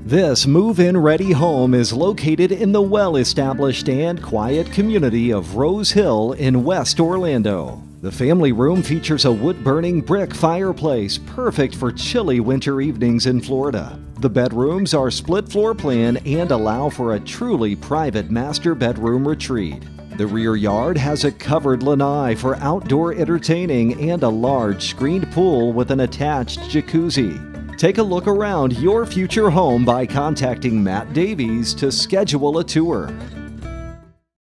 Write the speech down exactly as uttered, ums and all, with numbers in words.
This move-in ready home is located in the well-established and quiet community of Rose Hill in West Orlando. The family room features a wood-burning brick fireplace, perfect for chilly winter evenings in Florida. The bedrooms are split floor plan and allow for a truly private master bedroom retreat. The rear yard has a covered lanai for outdoor entertaining and a large screened pool with an attached jacuzzi. Take a look around your future home by contacting Matt Davies to schedule a tour.